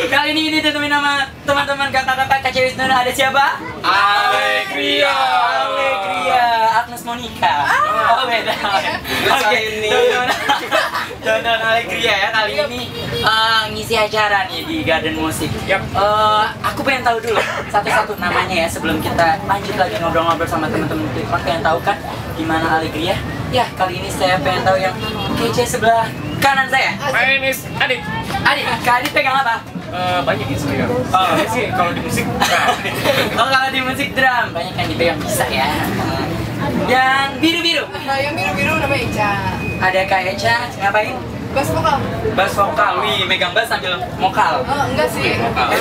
Kali ini ditemuin nama teman-teman kakak-kakak Kak Wisnu. Ada siapa? Alegria. Agnes Monica. Oh beda. Oke, teman-teman Alegria ya kali ini ngisi acara nih di Garden Musik. Aku pengen tahu dulu satu-satu namanya ya sebelum kita lanjut lagi ngobrol-ngobrol sama teman-teman Clipon. Pengen tahu kan gimana Alegria? Ya kali ini saya pengen tahu yang kece sebelah kanan saya. My name is Adit. Kak Adit pegang apa? Banyak ya sebenarnya. Saya sih kalau di musik. Oh kalau di musik drum banyak yang dipegang bisa ya. Yang biru-biru. Yang biru-biru namanya Eca. Ada Kak Eca ngapain? Bass vokal. Bass vokal. Wih, megang bass sambil vokal. Enggak sih.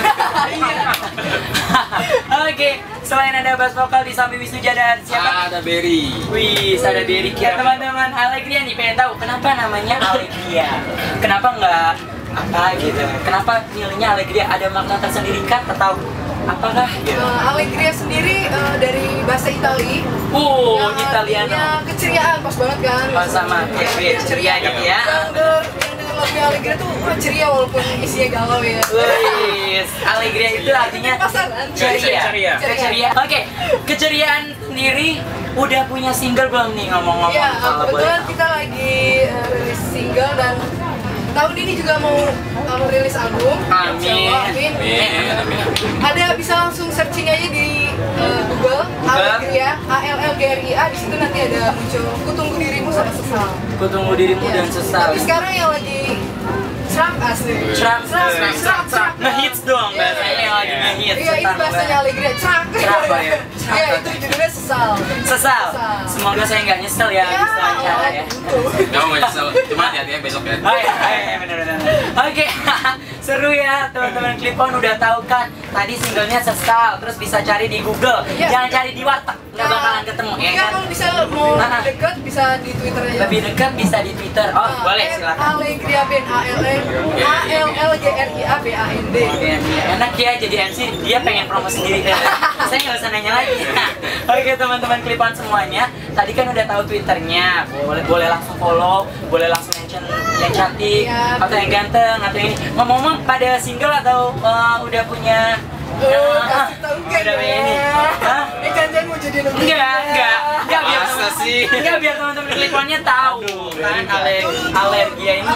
Oke, selain ada bass vokal di samping Wisnu Jadar, siapa? Ada Berry. Wih, ada Berry. Ya teman-teman Alegria nih pengen tahu kenapa namanya Alegria? Kenapa nggak apa gitu? Kenapa milihnya Alegria? Ada makna tersendiri kah atau apakah? Gitu? Alegria sendiri dari bahasa Itali. Italiano. Ya, keceriaan pas banget kan. Oh, sama kayak ceria gitu ya. Yang denger lagunya Alegria tuh ceria walaupun isinya galau ya. Wih, Alegria itu artinya pasaran. Ceria. Oke, keceriaan sendiri udah punya single belum nih ngomong-ngomong? Iya, kebetulan kita lagi rilis single dan tahun ini juga mau rilis album. Amin. Ada bisa langsung searching aja di Google Alegria, ALLGRIA. Di situ nanti ada muncul Ku Tunggu Dirimu sama Sesal. Ku Tunggu Dirimu dan Sesal. Tapi sekarang yang lagi serak asli. Serak. Ngehits dong bahasanya yang lagi ngehits. Iya, ini bahasanya Alegria. Serak ya. Iya, itu judulnya Sesal. Semoga saya nggak nyesel ya habis acara ya. Kamu nggak nyesel, cuma hati-hati ya besok ya. Oh iya, bener. Oke, seru ya teman-teman Clipon udah tahu kan tadi singlenya Sesal, terus bisa cari di Google, jangan cari di warteg, nggak bakalan ketemu ya kan? Kalau bisa mau dekat bisa di Twitter aja. Lebih dekat bisa di Twitter. Oh boleh silakan. Alegria Band ALLGRIA BAND. Enak ya jadi MC, dia pengen promo sendiri. Saya nggak usah nanya lagi. Oke teman-teman Clipon semuanya, tadi kan udah tahu Twitternya, boleh langsung follow, boleh langsung mention yang cantik atau yang ganteng atau ini. Ngomong-ngomong pada single atau udah punya? Kasih tau kan udah ini. Jangan mau jadi lebih. Enggak biar biar teman-teman Cliponnya tahu kan Alegria ini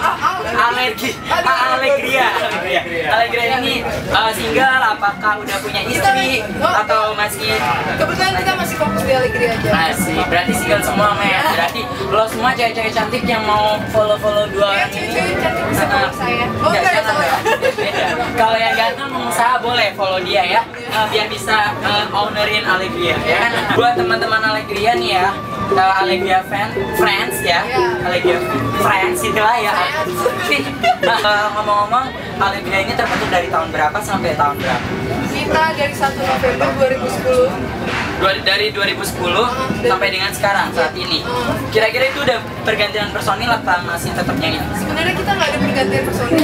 Alegria ini single apakah udah punya istri atau masih? Kebetulan kita masih fokus di Alegria aja. Masih, berarti single semua men. Berarti lo semua cewek-cewek cantik yang mau follow dua orang ini. Cewek cantik bisa follow saya. Oh enggak ya salah. Kalau yang ganteng pengusaha boleh follow dia ya, biar bisa ownerin Alegria ya kan. Buat teman-teman Alegria nih ya, Alegria friends ya, Alegria friends itulah ya. Ngomong-ngomong, Alegria ini terbentuk dari tahun berapa sampai tahun berapa? Kita dari 1 November 2010. Dari 2010 sampai dengan sekarang saat ini. Kira-kira itu udah pergantian personil atau masih tetap nyanyi? Sebenarnya kita nggak ada pergantian personil.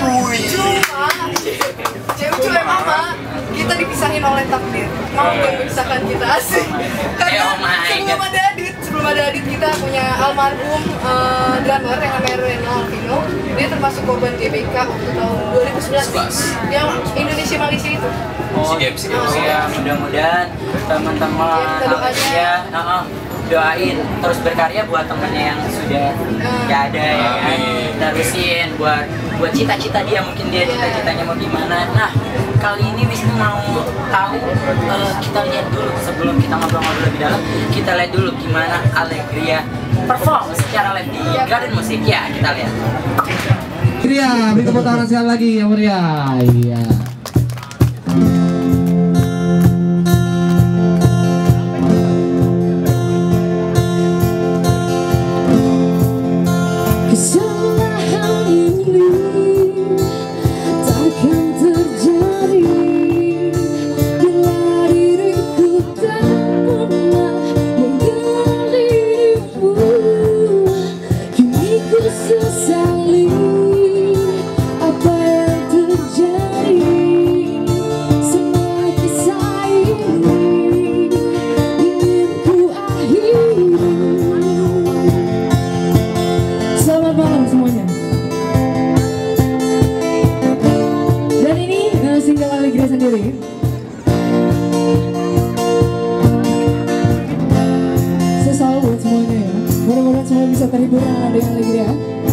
Cuma mama kita dipisahin oleh takdir. Mau yang memisahkan kita asik. Karena sebelum ada Adit kita punya almarhum drummer yang namanya Reno Alvino. Dia termasuk korban GBK waktu tahun 2011 yang Indonesia Malaysia itu. Ya mudah-mudahan teman-teman Alegria doain terus berkarya buat temennya yang sudah nggak ada ya kan. Terusin buat cita-cita dia, mungkin dia cita-citanya mau gimana. Nah kali ini Wisnu mau tahu, kita lihat dulu sebelum kita ngobrol-ngobrol lebih dalam, kita lihat dulu gimana Alegria perform secara live di Garden Musik ya, kita lihat. Alegria, beri tepuk tangan sekali lagi yang meriah. Iya. Sesali apa yang terjadi. single Alegria sendiri. Selalu buat semuanya ya. Mudah-mudahan semua bisa terhibur dengan Alegria.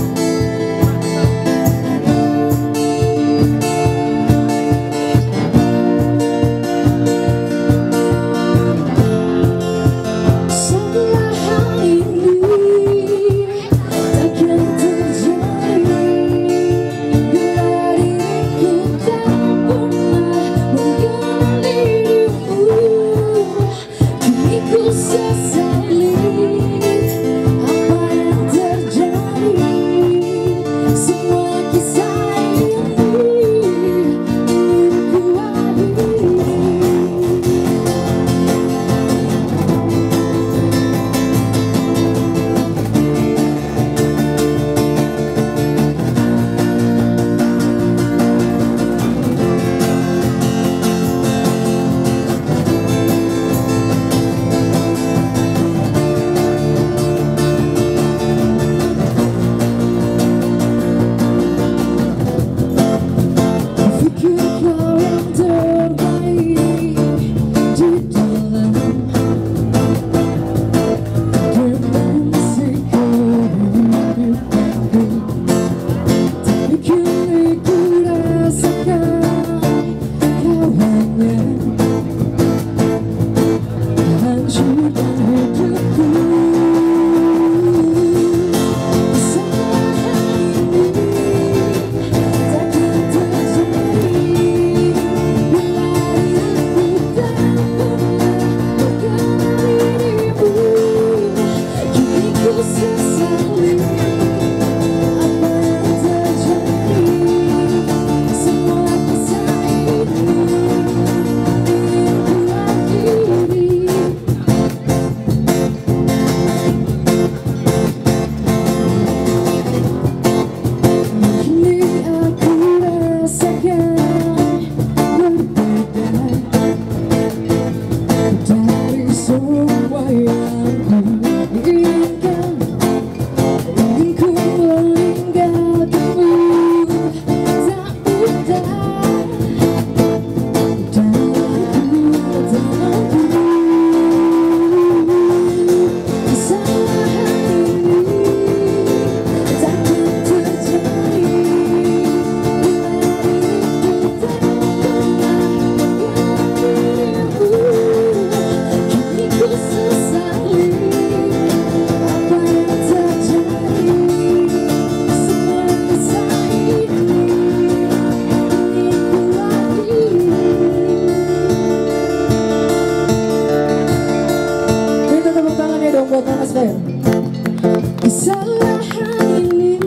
Kesalahan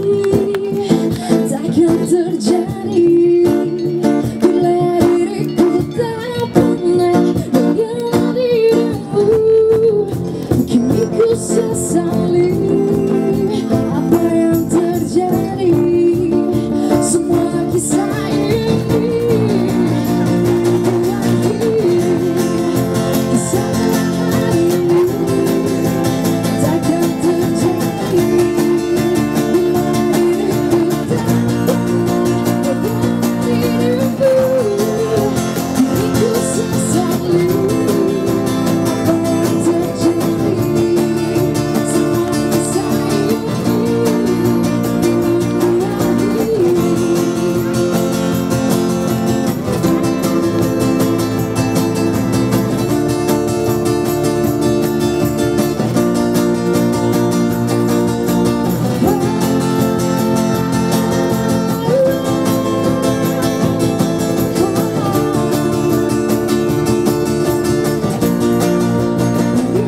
ini takkan terjadi bila diriku tak pernah mengenal dirimu. Kini ku sesali apa yang terjadi. Semua kisah ini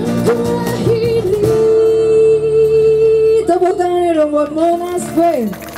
buat Monas Band.